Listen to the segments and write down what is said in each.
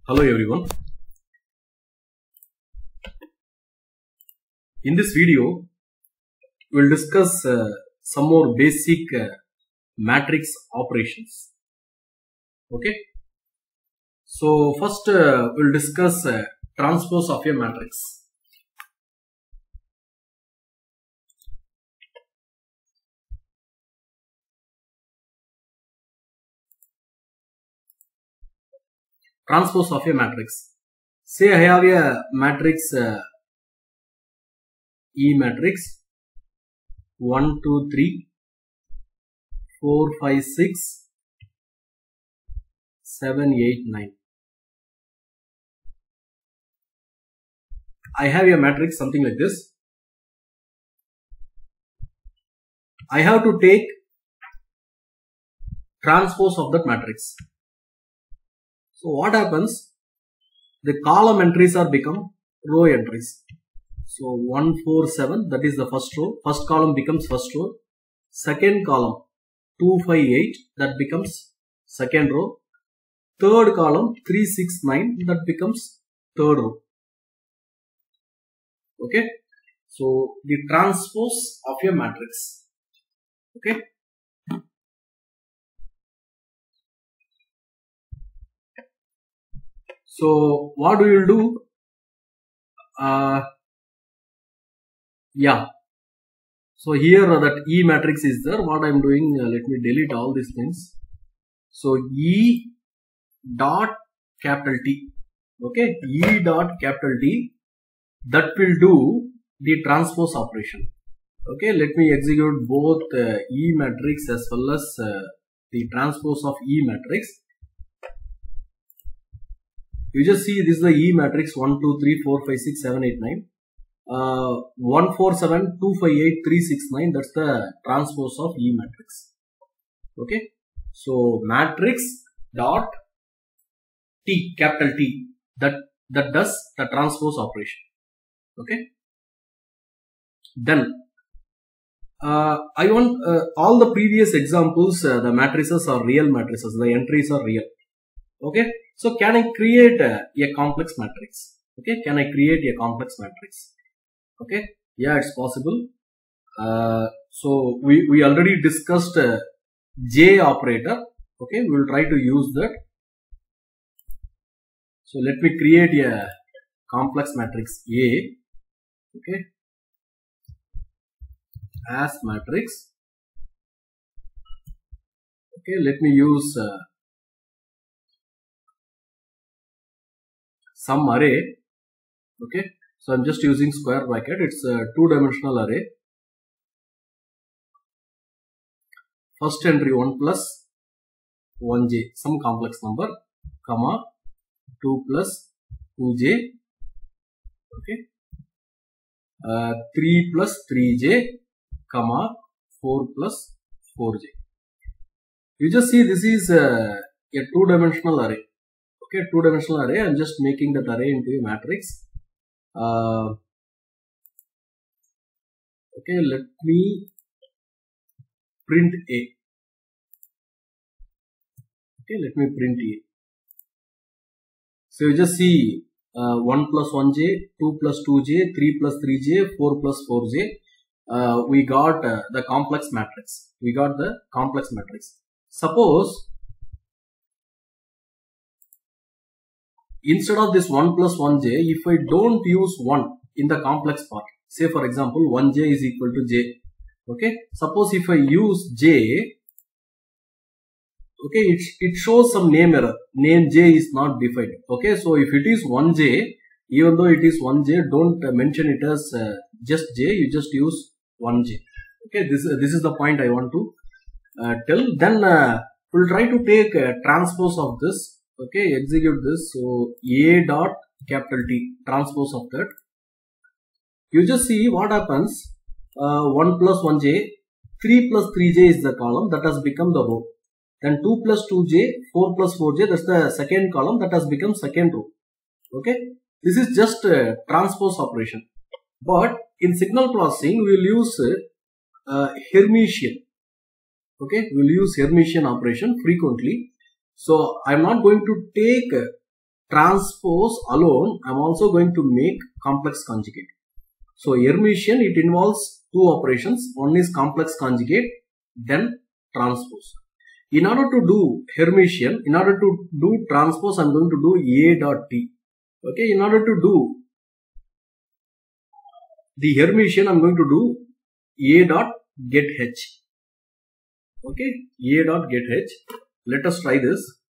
Hello everyone. In this video, we will discuss some more basic matrix operations. Okay. So first we will discuss transpose of a matrix. Transpose of a matrix. Say I have a matrix E matrix 1, 2, 3, 4, 5, 6, 7, 8, 9. I have a matrix something like this. I have to take transpose of that matrix. So what happens? The column entries are become row entries. So 1, 4, 7, that is the first row. First column becomes first row. Second column 2, 5, 8, that becomes second row. Third column 3, 6, 9, that becomes third row. Okay. So the transpose of a matrix. Okay. So what we will do? Yeah. So here that E matrix is there. What I am doing? Let me delete all these things. So E dot capital T. Okay. E dot capital T. That will do the transpose operation. Okay. Let me execute both E matrix as well as the transpose of E matrix. You just see this is the E matrix 1, 2, 3, 4, 5, 6, 7, 8, 9. 1, 4, 7, 2, 5, 8, 3, 6, 9. That's the transpose of E matrix. Okay. So matrix dot T, capital T, that does the transpose operation. Okay. Then I want all the previous examples, the matrices are real matrices, the entries are real. Okay. So can I create a complex matrix? Okay. Can I create a complex matrix? Okay. Yeah, it's possible. So we already discussed J operator. Okay. We will try to use that. So let me create a complex matrix A. Okay. As matrix. Okay. Let me use some array. Okay. So I'm just using square bracket. It's a two-dimensional array. First entry 1 plus 1j, some complex number, comma 2 plus 2j. Okay. 3 plus 3j, comma 4 plus 4j. You just see this is a two-dimensional array. Okay, two-dimensional array. I'm just making that array into a matrix. Okay, let me print A. Okay, let me print A. So you just see 1 plus 1j, 2 plus 2j, 3 plus 3j, 4 plus 4j. We got the complex matrix. We got the complex matrix. Suppose instead of this 1 plus 1j, if I don't use 1 in the complex part, say for example 1j is equal to j. Okay. Suppose if I use j, okay, it shows some name error. Name j is not defined. Okay. So if it is 1j, even though it is 1j, don't mention it as just j. You just use 1j. Okay. This is the point I want to tell. Then we'll try to take a transpose of this. Okay, execute this. So A dot capital T, transpose of that. You just see what happens. 1 plus 1j, 3 plus 3j is the column that has become the row. Then 2 plus 2j, 4 plus 4j, that's the second column that has become second row. Okay, this is just a transpose operation. But in signal processing, we will use Hermitian. Okay, we will use Hermitian operation frequently. So I am not going to take transpose alone, I'm also going to make complex conjugate. So Hermitian, it involves two operations. One is complex conjugate, then transpose. In order to do Hermitian, in order to do transpose, I'm going to do A dot T. Okay, in order to do the Hermitian, I'm going to do A dot get H. Okay, A dot get H. Let us try this.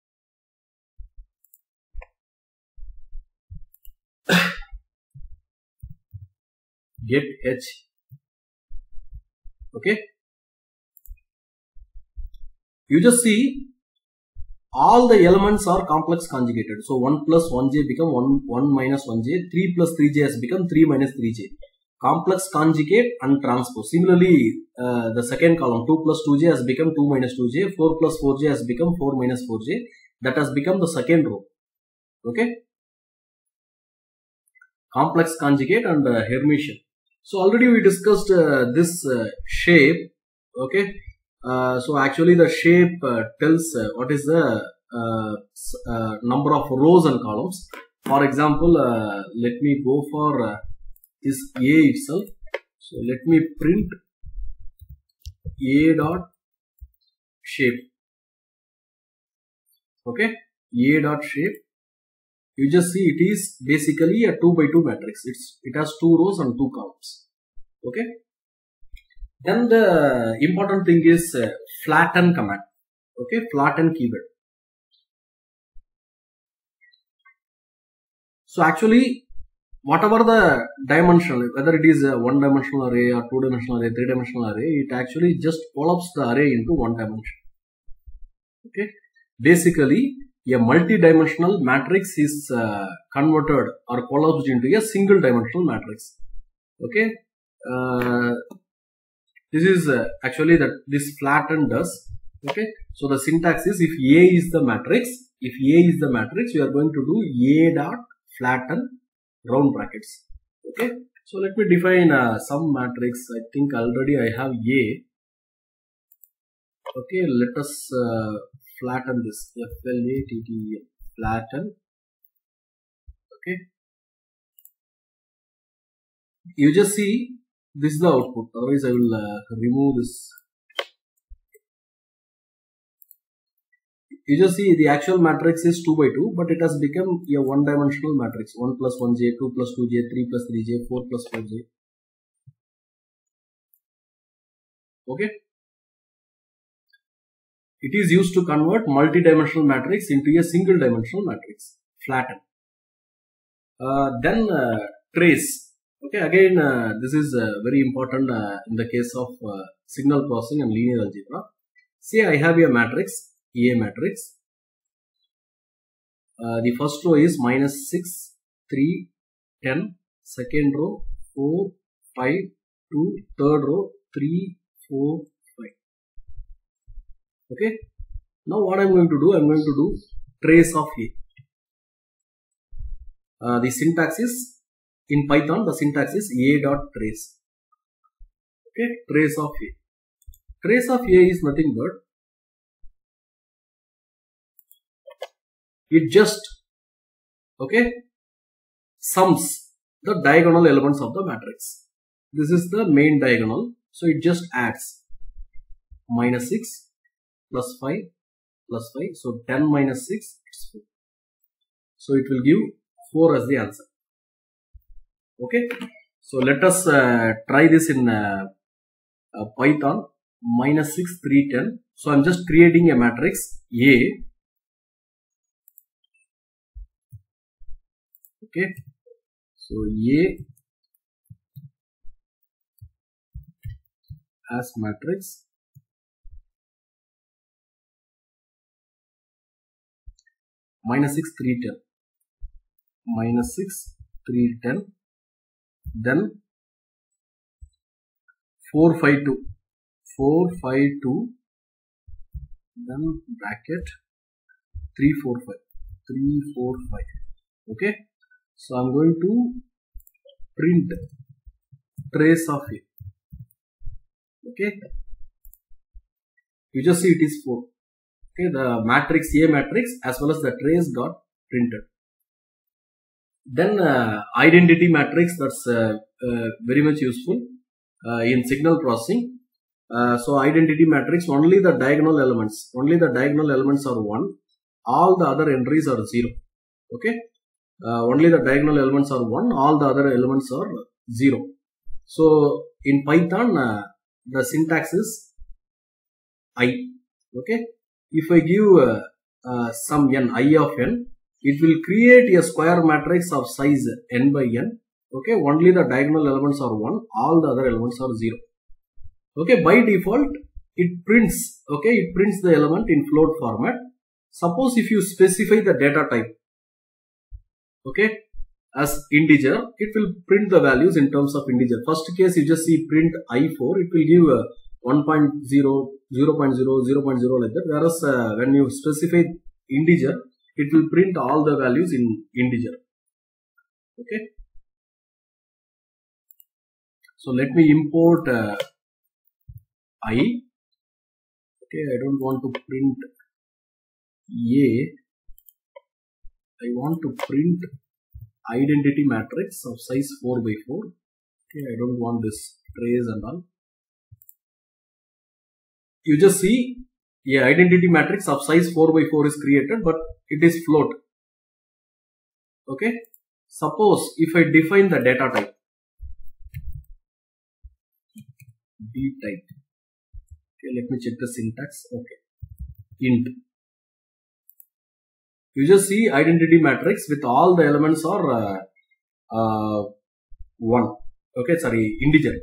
Get H. Okay, you just see all the elements are complex conjugated. So 1 plus 1j become 1 minus 1j, 3 plus 3j has become 3 minus 3j. Complex conjugate and transpose. Similarly, the second column 2 plus 2j has become 2 minus 2j, 4 plus 4j has become 4 minus 4j. That has become the second row. Okay, complex conjugate and Hermitian. So already we discussed this shape. Okay, so actually the shape tells what is the number of rows and columns. For example, let me go for this A itself. So let me print A dot shape. Okay, A dot shape. You just see it is basically a 2 by 2 matrix. It has 2 rows and 2 columns. Okay. Then the important thing is flatten command. Okay, flatten keyword. So actually, whatever the dimensional, whether it is a 1-dimensional array or 2-dimensional array, 3-dimensional array, it actually just collapses the array into 1 dimension. Okay, basically a multi-dimensional matrix is converted or collapsed into a single dimensional matrix. Okay, this is actually that this flatten does. Okay, so the syntax is if A is the matrix, we are going to do A dot flatten round brackets. Okay, so let me define some matrix. I think already I have A. Okay, let us flatten this. F-L-A-T-T-E-N, flatten. Okay, you just see this is the output. Otherwise, I will remove this. You just see the actual matrix is 2 by 2, but it has become a 1-dimensional matrix. 1 plus 1j, 2 plus 2j, 3 plus 3j, 4 plus 4j. Okay. It is used to convert multi-dimensional matrix into a single dimensional matrix. Flatten. Then trace. Okay, again this is very important in the case of signal processing and linear algebra. Say I have a matrix, A matrix. The first row is minus 6, 3, 10. Second row 4, 5, 2. Third row 3, 4, 5. Okay. Now what I am going to do? I am going to do trace of A. The syntax is in Python. The syntax is A dot trace. Okay. Trace of A. Trace of A is nothing but it just sums the diagonal elements of the matrix. This is the main diagonal. So it just adds minus 6 plus 5 plus 5. So 10 minus 6 is 4. So it will give 4 as the answer. Okay. So let us try this in Python. Minus 6, 3, 10. So I am just creating a matrix A. Okay. So A as matrix. Minus 6, 3, 10. Minus 6, 3, 10. Then 4, 5, 2. 4, 5, 2. Then bracket 3, 4, 5. 3, 4, 5. Okay. So I am going to print trace of A. Okay. You just see it is 4. Okay. The matrix A matrix as well as the trace got printed. Then identity matrix, that's very much useful in signal processing. So identity matrix, only the diagonal elements are 1, all the other entries are 0. Okay, only the diagonal elements are 1, all the other elements are 0. So in Python, the syntax is I. Okay, if I give some n, I of n, it will create a square matrix of size n by n. Okay, only the diagonal elements are 1, all the other elements are 0. Okay, by default it prints, it prints the element in float format. Suppose if you specify the data type, okay, as integer, it will print the values in terms of integer. First case, you just see print I4, it will give 1.0, 0.0, 0.0 like that. Whereas when you specify integer, it will print all the values in integer. Okay. So let me import I. Okay, I don't want to print A. I want to print identity matrix of size 4 by 4. Okay, I don't want this trace and all. You just see a identity matrix of size 4 by 4 is created, but it is float. Okay, suppose if I define the data type, D type. Okay, let me check the syntax. Okay, int. You just see identity matrix with all the elements are 1. Okay, sorry, integer.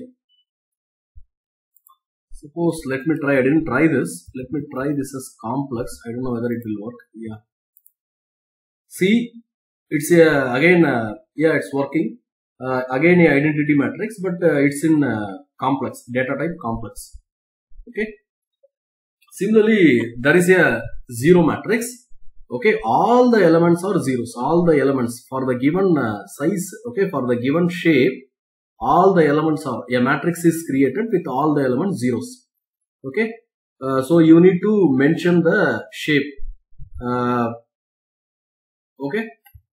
Suppose, let me try, I didn't try this. Let me try this as complex. I don't know whether it will work. Yeah. See, it's again, yeah, it's working. Again a identity matrix, but it's in complex, data type complex. Okay. Similarly, there is a 0 matrix. Okay, all the elements are zeros. All the elements for the given size, okay, for the given shape, all the elements are, a matrix is created with all the elements zeros. Okay, so you need to mention the shape. Okay,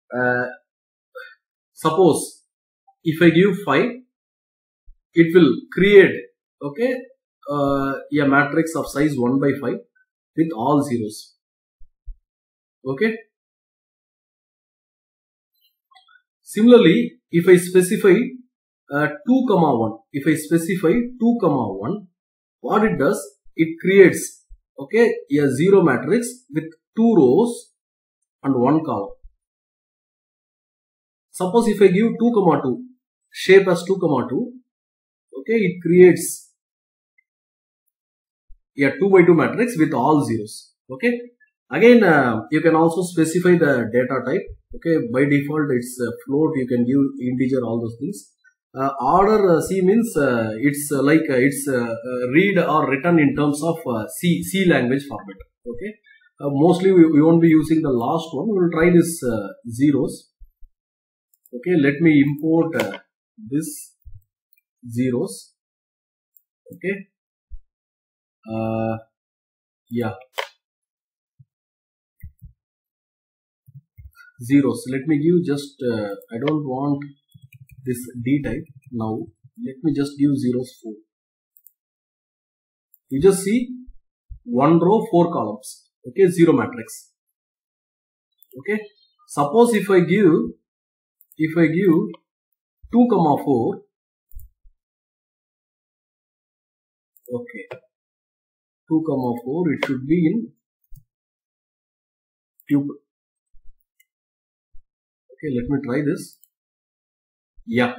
suppose if I give 5, it will create, okay, a matrix of size 1 by 5 with all zeros. Okay. Similarly, if I specify 2, 1, if I specify 2, 1, what it does, it creates, okay, a 0 matrix with 2 rows and 1 column. Suppose if I give 2, 2, shape as 2, 2, okay, it creates a 2 by 2 matrix with all zeros. Okay. Again, you can also specify the data type. Okay, by default it's float. You can give integer, all those things. Order C means it's like it's read or written in terms of C language format. Okay, mostly we won't be using the last one. We will try this zeros. Okay, let me import this zeros. Okay, yeah. Zeros. Let me give just, I don't want this D type now. Let me just give zeros 4. You just see 1 row, 4 columns. Okay, 0 matrix. Okay. Suppose if I give 2, 4. Okay. 2, 4. It should be in tuple. Okay, let me try this. Yeah.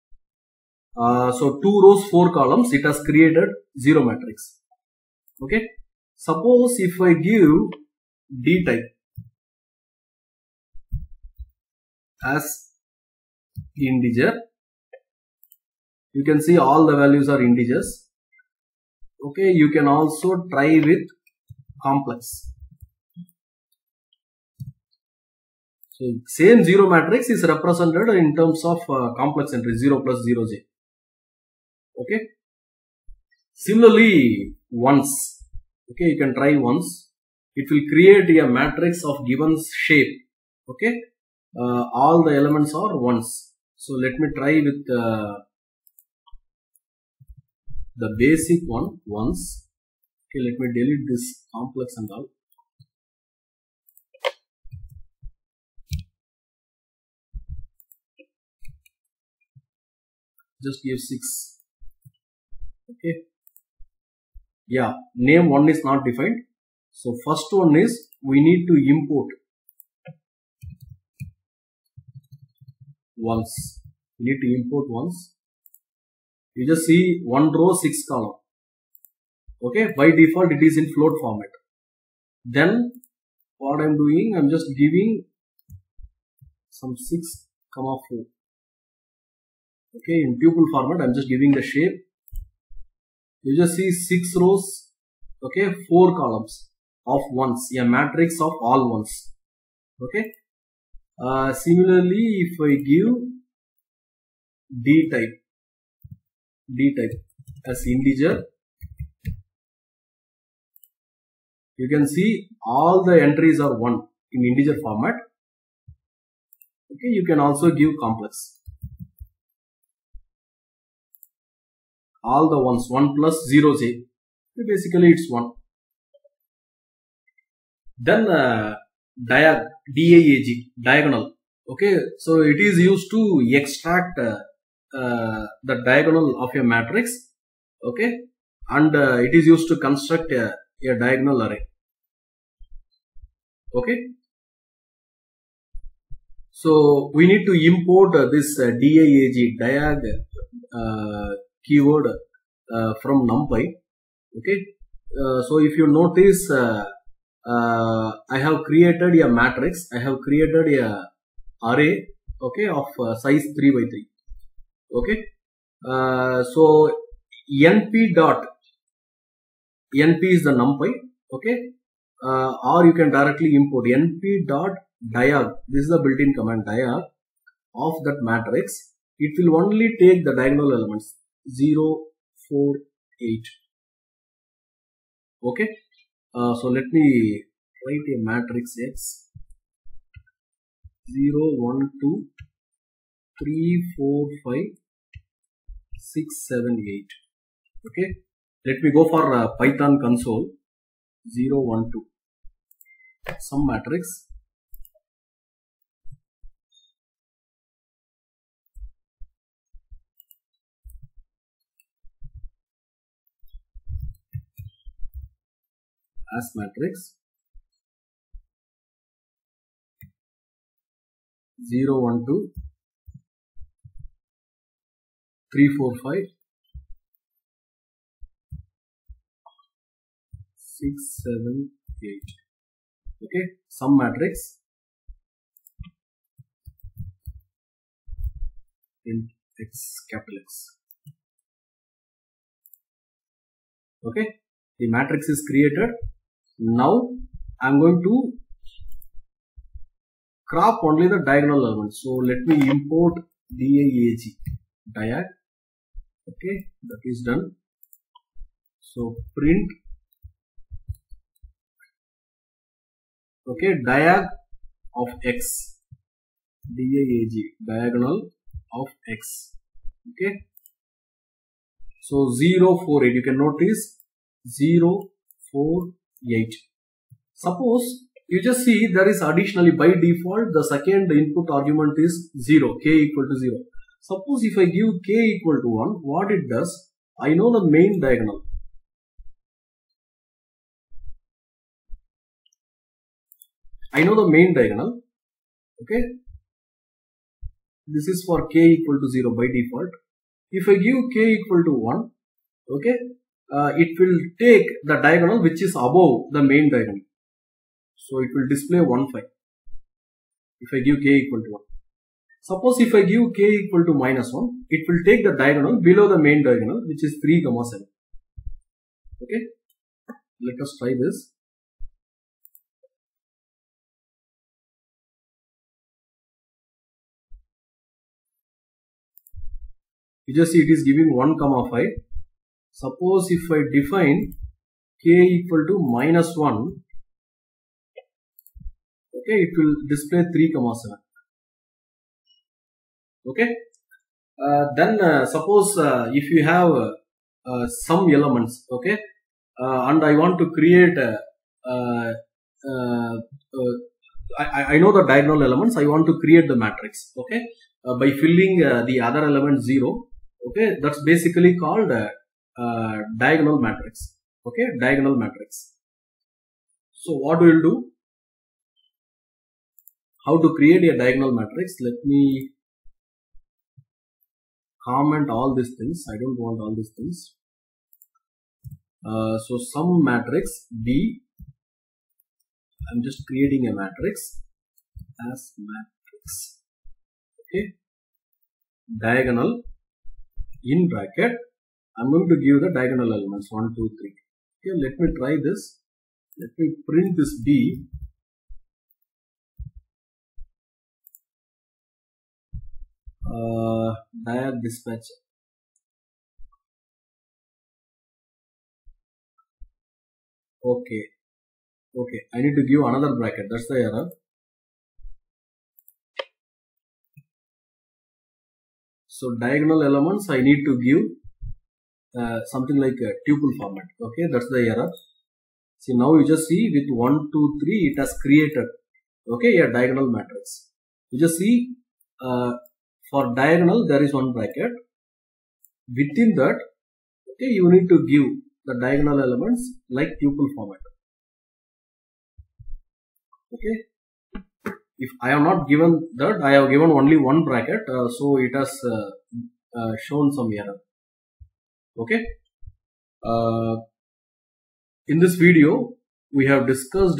So 2 rows, 4 columns, it has created 0 matrix. Okay. Suppose if I give D type as integer, you can see all the values are integers. Okay, you can also try with complex. So same 0 matrix is represented in terms of complex entry 0 plus 0j. Okay. Similarly, once. Okay, you can try once. It will create a matrix of given shape. Okay, all the elements are ones. So let me try with the basic one once. Okay, let me delete this complex and all. Just give 6. Okay. Yeah, name 1 is not defined. So first one is we need to import ones. We need to import ones. You just see 1 row 6 column. Okay, by default it is in float format. Then what I am doing, I am just giving some 6, 4. Okay, in tuple format I am just giving the shape. You just see 6 rows, okay, 4 columns of ones, a matrix of all ones. Okay. Similarly, if I give d type as integer, you can see all the entries are 1 in integer format. Okay, you can also give complex. All the ones 1 plus 0j. Basically, it's 1. Then DAG, diagonal. Okay, so it is used to extract the diagonal of a matrix. Okay, and it is used to construct a diagonal array. Okay, so we need to import this DAG keyword from NumPy. Okay, so if you notice, I have created a matrix. I have created a array. Okay, of size 3 by 3. Okay, so np is the NumPy. Okay, or you can directly import np.diag. This is the built-in command, diag of that matrix. It will only take the diagonal elements 0, 4, 8. Okay, so let me write a matrix X 0, 1, 2, 3, 4, 5, 6, 7, 8. Okay, let me go for Python console 0, 1, 2. Some matrix. As matrix 0, 1, 2, 3, 4, 5, 6, 7, 8. Okay, some matrix in X, capital X. Okay, the matrix is created. Now I am going to crop only the diagonal elements. So let me import diag. Okay, that is done. So print, okay, diag of X, diagonal of X. Okay, so 0, 4, 8. You can notice 0, 4, 8. Suppose you just see there is additionally by default the second input argument is 0, k equal to 0. Suppose if I give k equal to 1, what it does, I know the main diagonal. Okay, this is for k equal to 0 by default. If I give k equal to 1, okay, it will take the diagonal which is above the main diagonal. So it will display 1, 5 if I give k equal to 1. Suppose if I give k equal to minus 1, it will take the diagonal below the main diagonal which is 3, 7. Okay, let us try this. You just see it is giving 1, 5. Suppose if I define k equal to minus 1, okay, it will display 3, 7. Okay. Then suppose if you have some elements, okay, and I want to create I know the diagonal elements. I want to create the matrix, okay, by filling the other element 0. Okay, that's basically called diagonal matrix. Okay, diagonal matrix. So what we will do? How to create a diagonal matrix? Let me comment all these things. I don't want all these things. So some matrix B. I'm just creating a matrix as matrix. Okay. Diagonal in bracket. I'm going to give the diagonal elements 1, 2, 3. Okay. Let me try this. Let me print this B. Diag dispatch. Okay. Okay. I need to give another bracket. That's the error. So diagonal elements I need to give something like a tuple format. Okay. That's the error. See, now you just see with 1, 2, 3 it has created, okay, a diagonal matrix. You just see for diagonal there is one bracket. Within that, okay, you need to give the diagonal elements like tuple format. Okay. If I have not given that, I have given only one bracket, so it has shown some error. Okay. In this video, we have discussed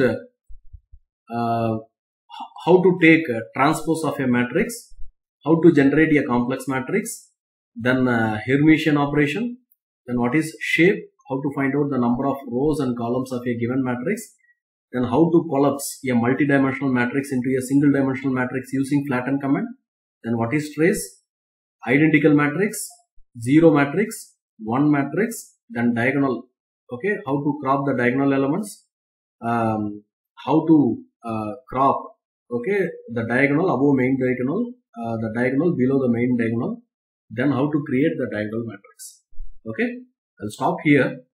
how to take a transpose of a matrix, how to generate a complex matrix, then Hermitian operation, then what is shape, how to find out the number of rows and columns of a given matrix, then how to collapse a multi-dimensional matrix into a single dimensional matrix using flatten command, then what is trace, identical matrix, zero matrix, one matrix, then diagonal. Okay, how to crop the diagonal elements, how to crop, okay, the diagonal above main diagonal, the diagonal below the main diagonal, then how to create the diagonal matrix. Okay, I'll stop here.